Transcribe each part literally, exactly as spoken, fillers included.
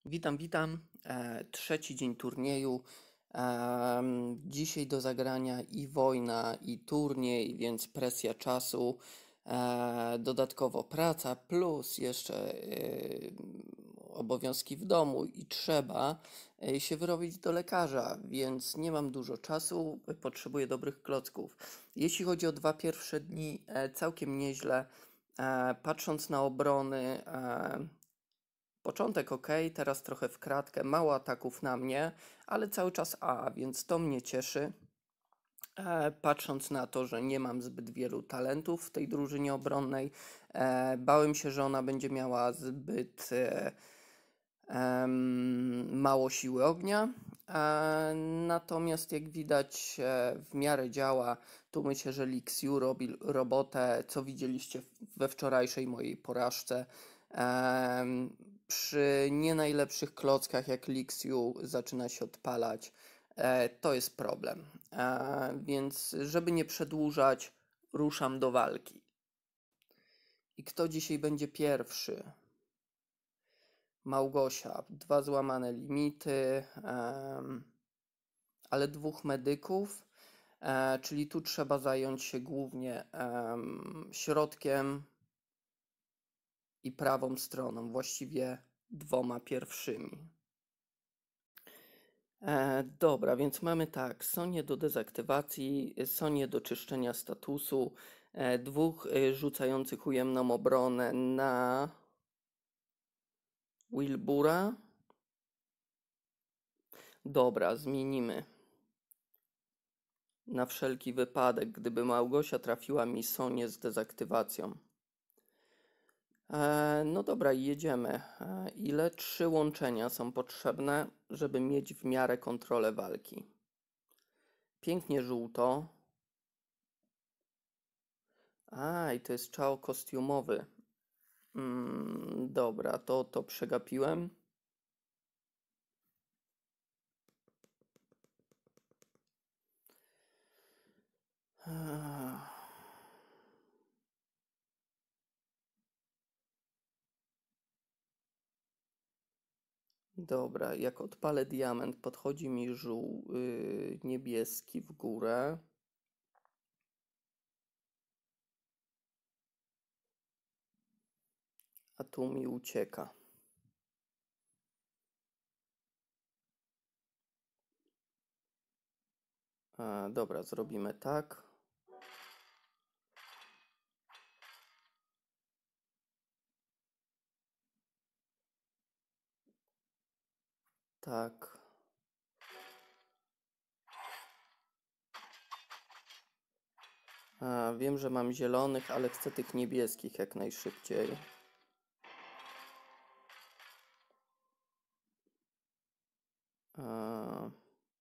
Witam, witam. E, trzeci dzień turnieju. Em, dzisiaj do zagrania i wojna, i turniej, więc presja czasu. E, dodatkowo praca, plus jeszcze e, obowiązki w domu i trzeba e, się wyrobić do lekarza, więc nie mam dużo czasu, potrzebuję dobrych klocków. Jeśli chodzi o dwa pierwsze dni, e, całkiem nieźle. E, patrząc na obrony, e, początek ok, teraz trochę w kratkę, mało ataków na mnie, ale cały czas A, więc to mnie cieszy. E, patrząc na to, że nie mam zbyt wielu talentów w tej drużynie obronnej, e, bałem się, że ona będzie miała zbyt e, em, mało siły ognia. E, natomiast jak widać e, w miarę działa. Tu myślę, że Lixiu robi robotę, co widzieliście we wczorajszej mojej porażce. Em, przy nie najlepszych klockach jak Lixiu zaczyna się odpalać. E, to jest problem. E, więc żeby nie przedłużać, ruszam do walki. I kto dzisiaj będzie pierwszy? Małgosia, dwa złamane limity, em, ale dwóch medyków, e, czyli tu trzeba zająć się głównie em, środkiem i prawą stroną, właściwie dwoma pierwszymi. E, dobra, więc mamy tak, Sonię do dezaktywacji, Sonię do czyszczenia statusu, e, dwóch e, rzucających ujemną obronę na Wilbura. Dobra, zmienimy. Na wszelki wypadek, gdyby Małgosia trafiła mi Sonię z dezaktywacją. E, no dobra, jedziemy. E, ile? Trzy łączenia są potrzebne, żeby mieć w miarę kontrolę walki. Pięknie żółto. A, i to jest czao kostiumowy. Mm, dobra, to, to przegapiłem. Ech. Dobra, jak odpalę diament, podchodzi mi żół yy, niebieski w górę. A tu mi ucieka. A, dobra, zrobimy tak. Tak. A, wiem, że mam zielonych, ale chcę tych niebieskich jak najszybciej. A...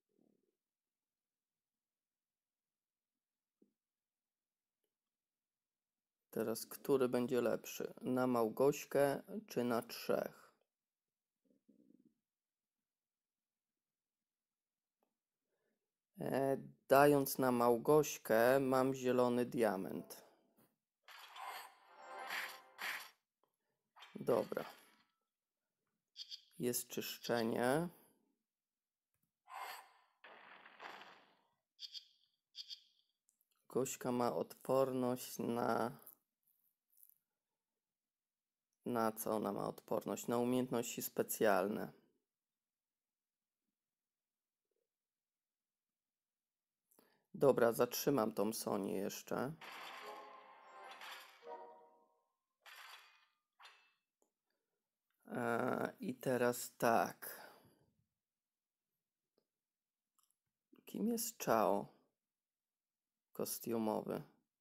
Teraz, który będzie lepszy? Na Małgośkę czy na trzech? E, dając na Małgośkę, mam zielony diament. Dobra. Jest czyszczenie. Gośka ma odporność na... Na co ona ma odporność? Na umiejętności specjalne. Dobra, zatrzymam tą Sonię jeszcze. Eee, I teraz tak. Kim jest Chao? Kostiumowy.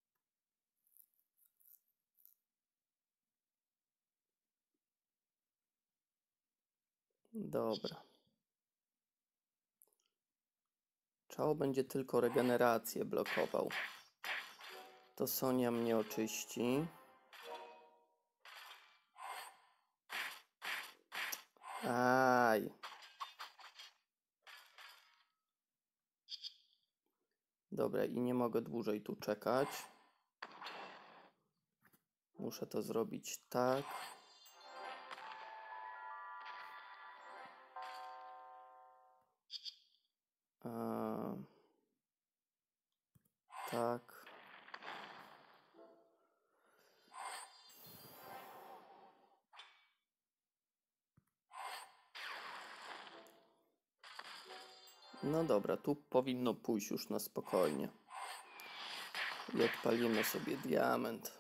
Dobra. Chao będzie tylko regenerację blokował. To Sonia mnie oczyści. Aj. Dobra, i nie mogę dłużej tu czekać. Muszę to zrobić tak. Eee, tak. No dobra, tu powinno pójść już na spokojnie. I odpalimy sobie diament.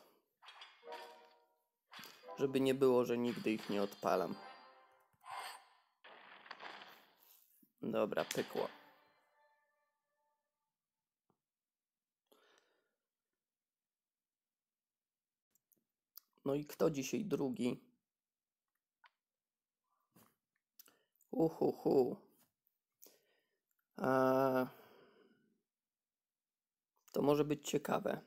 Żeby nie było, że nigdy ich nie odpalam. Dobra, pykło. No i kto dzisiaj drugi? Uhuhu. A... To może być ciekawe.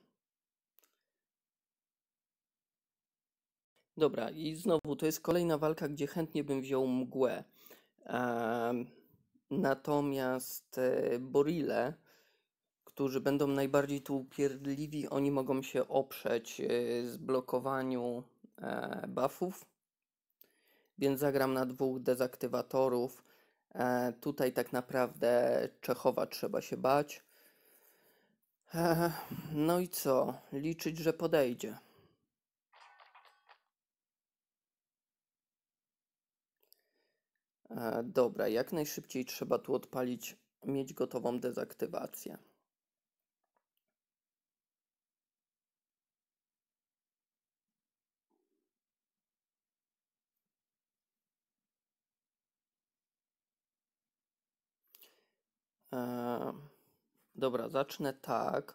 Dobra, i znowu to jest kolejna walka, gdzie chętnie bym wziął mgłę. Um, natomiast e, Borile, którzy będą najbardziej tu upierdliwi, oni mogą się oprzeć e, zblokowaniu e, buffów. Więc zagram na dwóch dezaktywatorów. E, tutaj tak naprawdę Czechowa trzeba się bać. E, no i co? Liczyć, że podejdzie. E, dobra, jak najszybciej trzeba tu odpalić, mieć gotową dezaktywację. E, dobra, zacznę tak,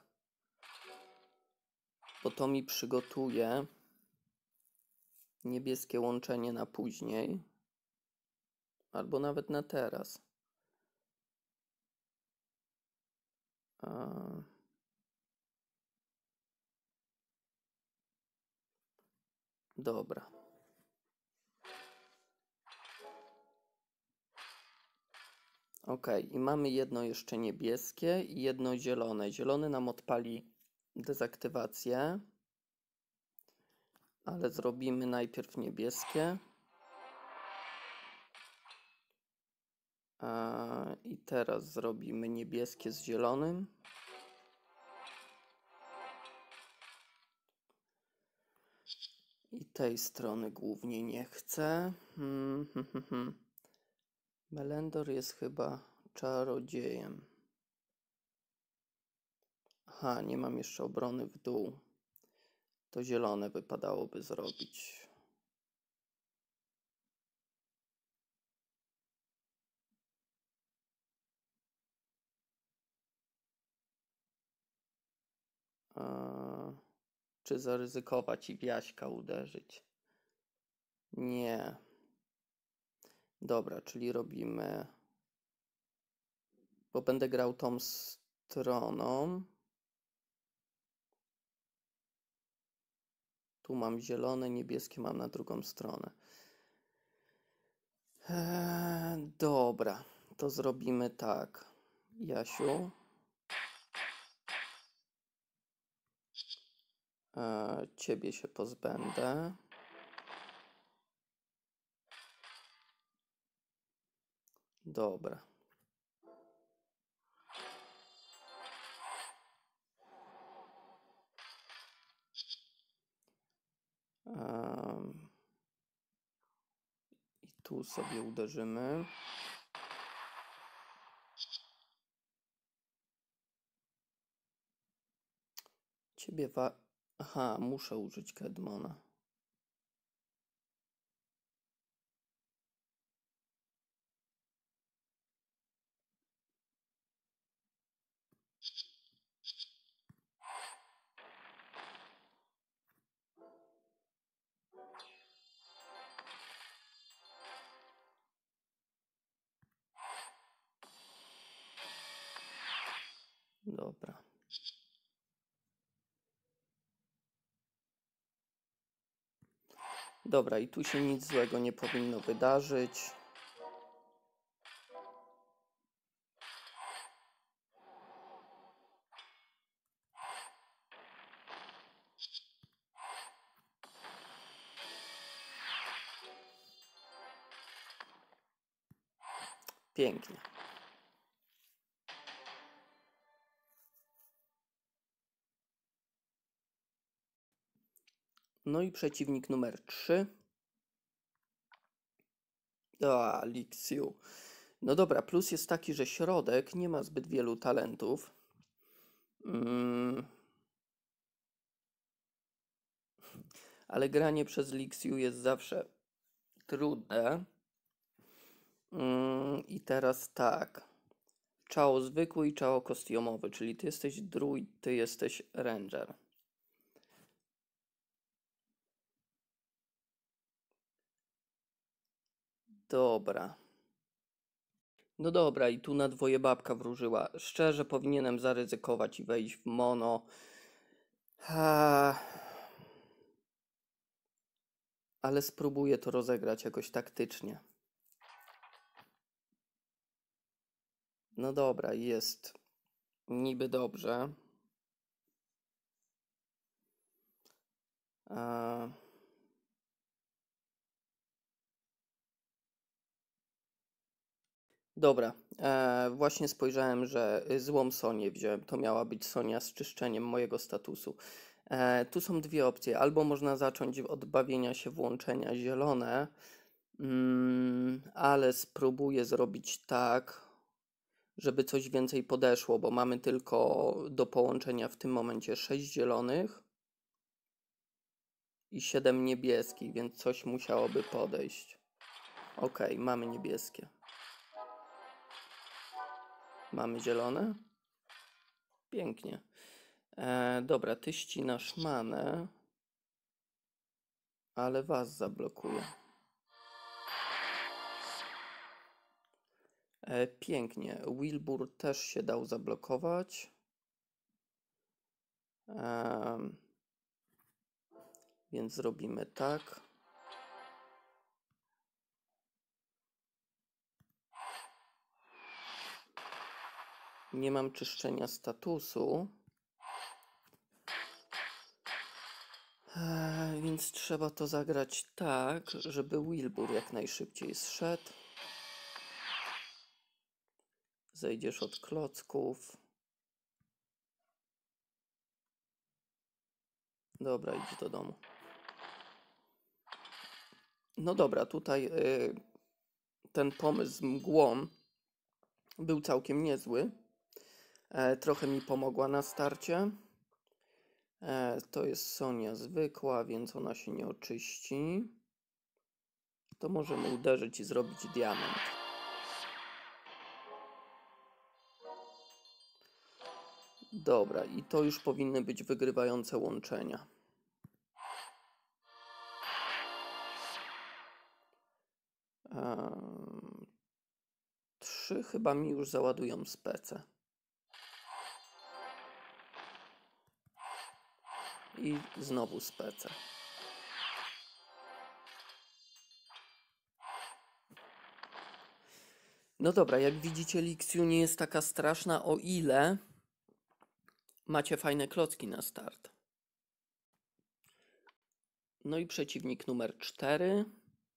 bo to mi przygotuje niebieskie łączenie na później, albo nawet na teraz. E, dobra. Ok, i mamy jedno jeszcze niebieskie i jedno zielone. Zielony nam odpali dezaktywację, ale zrobimy najpierw niebieskie. A, i teraz zrobimy niebieskie z zielonym. I tej strony głównie nie chcę. Hmm, hmm, hmm, hmm. Melendor jest chyba czarodziejem. Aha, nie mam jeszcze obrony w dół. To zielone wypadałoby zrobić. A, czy zaryzykować i w Jaśka uderzyć? Nie. Dobra, czyli robimy... Bo będę grał tą stroną. Tu mam zielone, niebieskie mam na drugą stronę. Eee, dobra, to zrobimy tak. Jasiu. Eee, ciebie się pozbędę. Dobra. Eee, I tu sobie uderzymy. Ciebie wa... Aha, muszę użyć Kedmona. Dobra. Dobra, i tu się nic złego nie powinno wydarzyć. Pięknie. No i przeciwnik numer trzy. A, Lixiu. No dobra, plus jest taki, że środek nie ma zbyt wielu talentów. Mm. Ale granie przez Lixiu jest zawsze trudne. Mm. I teraz tak. Czao zwykły i czao kostiumowy, czyli ty jesteś druid, ty jesteś ranger. Dobra. No dobra, i tu na dwoje babka wróżyła. Szczerze powinienem zaryzykować i wejść w mono. Ha. Ale spróbuję to rozegrać jakoś taktycznie. No dobra, jest niby dobrze. A... Dobra, e, właśnie spojrzałem, że złą Sonię wziąłem. To miała być Sonia z czyszczeniem mojego statusu. E, tu są dwie opcje. Albo można zacząć od bawienia się włączenia zielone, mm, ale spróbuję zrobić tak, żeby coś więcej podeszło, bo mamy tylko do połączenia w tym momencie sześć zielonych i siedem niebieskich, więc coś musiałoby podejść. Ok, mamy niebieskie. Mamy zielone. Pięknie. E, dobra, ty ścinasz manę, ale was zablokuje. E, pięknie. Wilbur też się dał zablokować. E, więc zrobimy tak. Nie mam czyszczenia statusu. E, więc trzeba to zagrać tak, żeby Wilbur jak najszybciej zszedł. Zejdziesz od klocków. Dobra, idź do domu. No dobra, tutaj y, ten pomysł z mgłą był całkiem niezły. E, trochę mi pomogła na starcie. E, to jest Sonia zwykła, więc ona się nie oczyści. To możemy uderzyć i zrobić diament. Dobra, i to już powinny być wygrywające łączenia. Ehm, trzy chyba mi już załadują spece. I znowu spece. No dobra, jak widzicie, Lixiu nie jest taka straszna, o ile macie fajne klocki na start. No i przeciwnik numer cztery.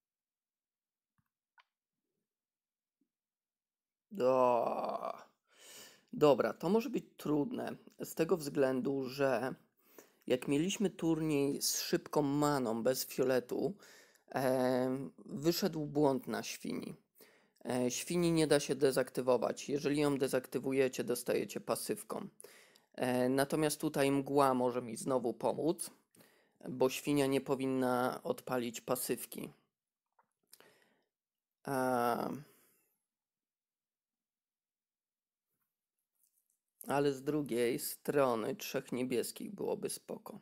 Do... Dobra, to może być trudne z tego względu, że jak mieliśmy turniej z szybką maną bez fioletu, e, wyszedł błąd na świni. E, świni nie da się dezaktywować. Jeżeli ją dezaktywujecie, dostajecie pasywką. E, natomiast tutaj mgła może mi znowu pomóc, bo świnia nie powinna odpalić pasywki. E, ale z drugiej strony trzech niebieskich byłoby spoko.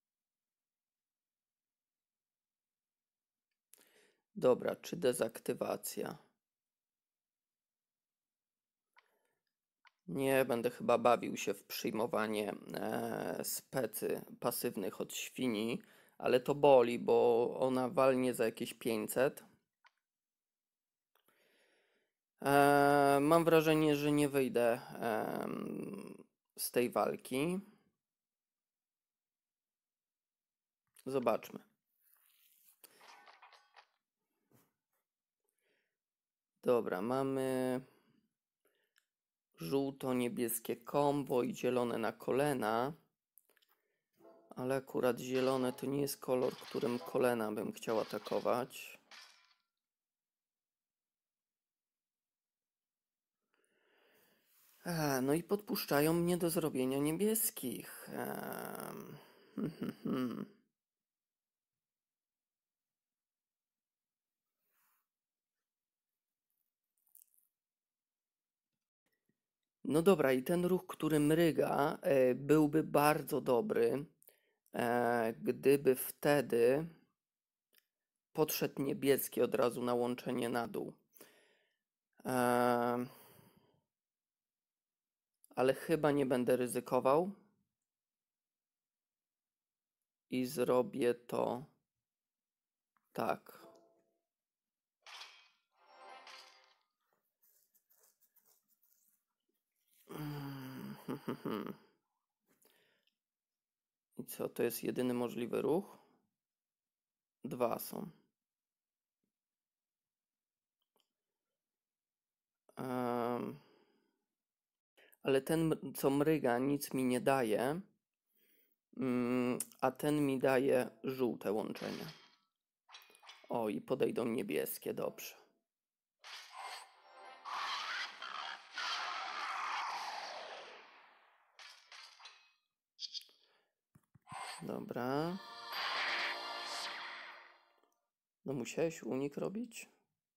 Dobra, czy dezaktywacja? Nie będę chyba bawił się w przyjmowanie e, specy pasywnych od świni, ale to boli, bo ona walnie za jakieś pięćset. E, mam wrażenie, że nie wyjdę e, z tej walki. Zobaczmy. Dobra, mamy żółto-niebieskie kombo i zielone na kolena. Ale akurat zielone to nie jest kolor, którym Kolena bym chciał atakować. A, no i podpuszczają mnie do zrobienia niebieskich. Ehm, hmm, hmm, hmm. No dobra, i ten ruch, który mryga, e, byłby bardzo dobry, e, gdyby wtedy podszedł niebieski od razu na łączenie na dół. E, ale chyba nie będę ryzykował i zrobię to tak. I co, to jest jedyny możliwy ruch? Dwa są. Um, ale ten, co mryga, nic mi nie daje, um, a ten mi daje żółte łączenie. O, i podejdą niebieskie, dobrze. Dobra. No musiałeś unik robić?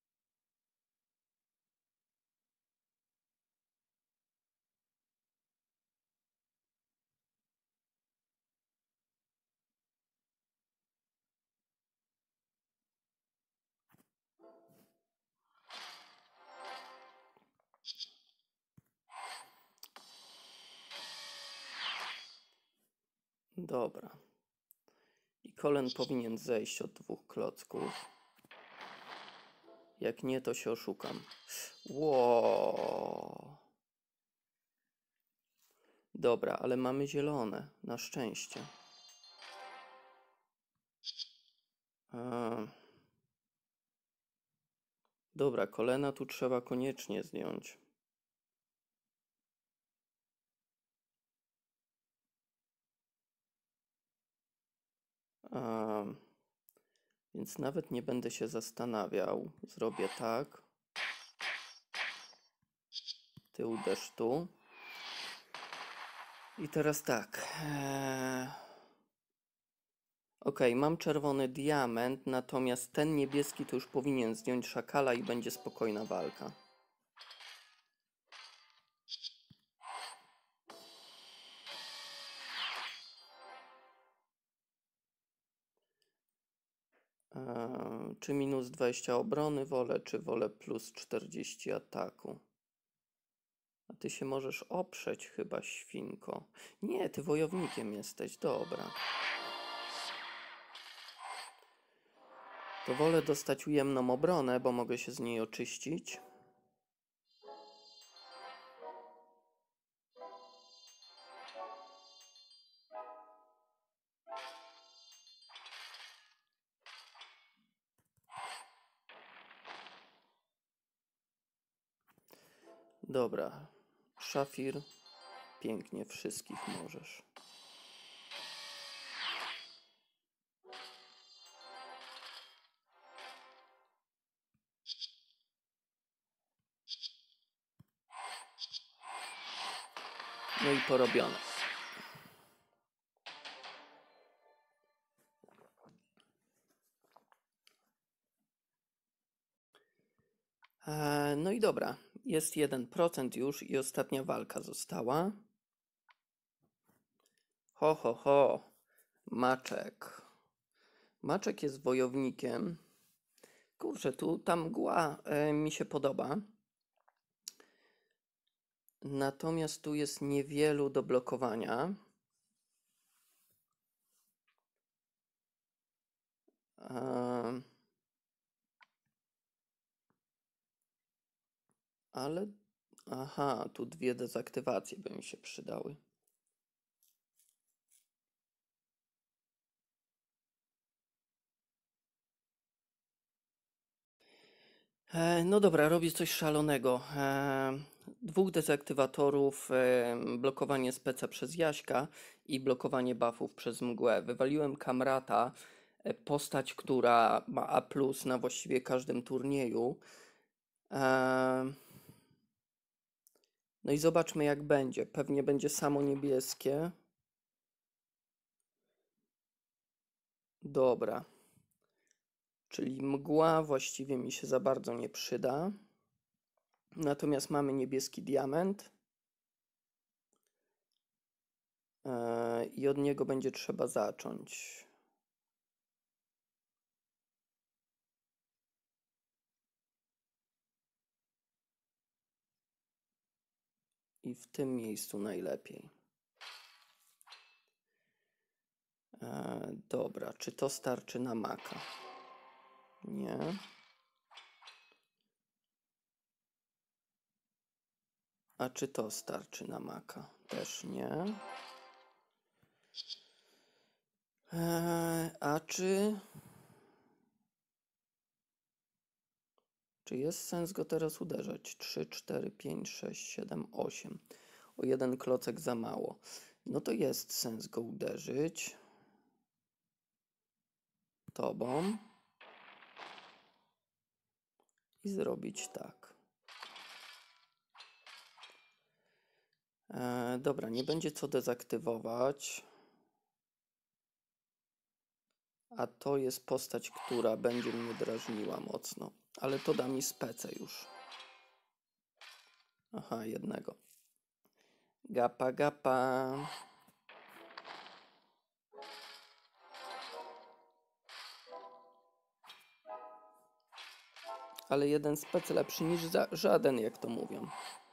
Dobra. I Kolen powinien zejść od dwóch klocków. Jak nie, to się oszukam. Wow. Dobra, ale mamy zielone, na szczęście. A. Dobra, Kolena tu trzeba koniecznie zdjąć. A. Więc nawet nie będę się zastanawiał. Zrobię tak. Ty uderz tu. I teraz tak. Eee... Ok, mam czerwony diament, natomiast ten niebieski to już powinien zdjąć szakala i będzie spokojna walka. Eee, czy minus dwadzieścia obrony wolę, czy wolę plus czterdzieści ataku? A ty się możesz oprzeć chyba, świnko. Nie, ty wojownikiem jesteś, dobra. To wolę dostać ujemną obronę, bo mogę się z niej oczyścić. Dobra, Szafir, pięknie, wszystkich możesz. No i porobione. Eee, no i dobra, jest jeden procent już i ostatnia walka została. Ho, ho, ho, Maczek. Maczek jest wojownikiem. Kurczę, tu ta mgła e, mi się podoba. Natomiast tu jest niewielu do blokowania. Eee, ale, aha, tu dwie dezaktywacje by mi się przydały. E, no dobra, robię coś szalonego. E, dwóch dezaktywatorów, e, blokowanie speca przez Jaśka i blokowanie buffów przez mgłę. Wywaliłem Kamrata, e, postać, która ma A plus na właściwie każdym turnieju. E, no i zobaczmy, jak będzie. Pewnie będzie samo niebieskie. Dobra. Czyli mgła właściwie mi się za bardzo nie przyda. Natomiast mamy niebieski diament. Yy, I od niego będzie trzeba zacząć. I w tym miejscu najlepiej. Yy, dobra, czy to starczy na maka? Nie. A czy to starczy na maka? Też nie. Yy, a czy... Czy jest sens go teraz uderzać? trzy, cztery, pięć, sześć, siedem, osiem. O jeden klocek za mało. No to jest sens go uderzyć. Tobą. I zrobić tak. E, dobra, nie będzie co dezaktywować. A to jest postać, która będzie mnie drażniła mocno. Ale to da mi specę już. Aha, jednego. Gapa, gapa. Ale jeden spec lepszy niż za żaden, jak to mówią.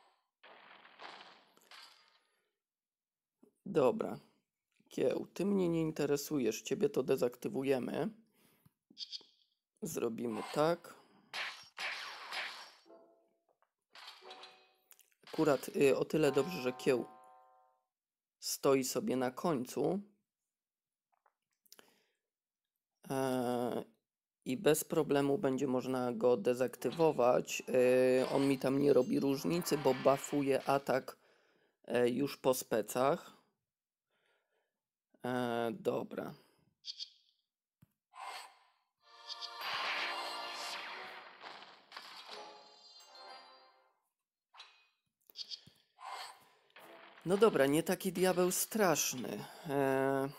Dobra. Kieł, ty mnie nie interesujesz. Ciebie to dezaktywujemy. Zrobimy tak. Akurat y, o tyle dobrze, że kieł stoi sobie na końcu. E, I bez problemu będzie można go dezaktywować. E, on mi tam nie robi różnicy, bo buffuje atak e, już po specach. E, dobra. No dobra, nie taki diabeł straszny. E,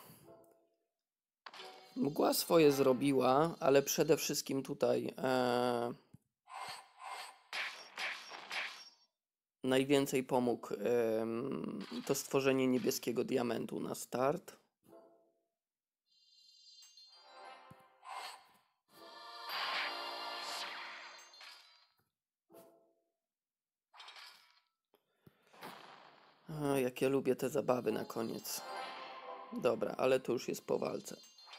mgła swoje zrobiła, ale przede wszystkim tutaj e, najwięcej pomógł e, to stworzenie niebieskiego diamentu na start. O, jak ja lubię te zabawy na koniec. Dobra, ale to już jest po walce.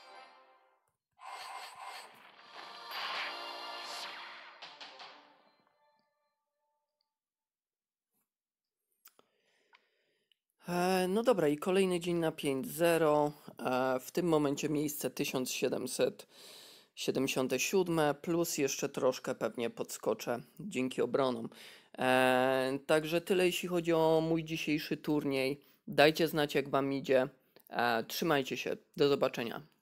E, no dobra, i kolejny dzień na pięć zero. E, w tym momencie miejsce tysiąc siedemset siedemdziesiąt siedem, plus jeszcze troszkę pewnie podskoczę dzięki obronom. E, także tyle jeśli chodzi o mój dzisiejszy turniej. Dajcie znać, jak wam idzie. E, trzymajcie się. Do zobaczenia.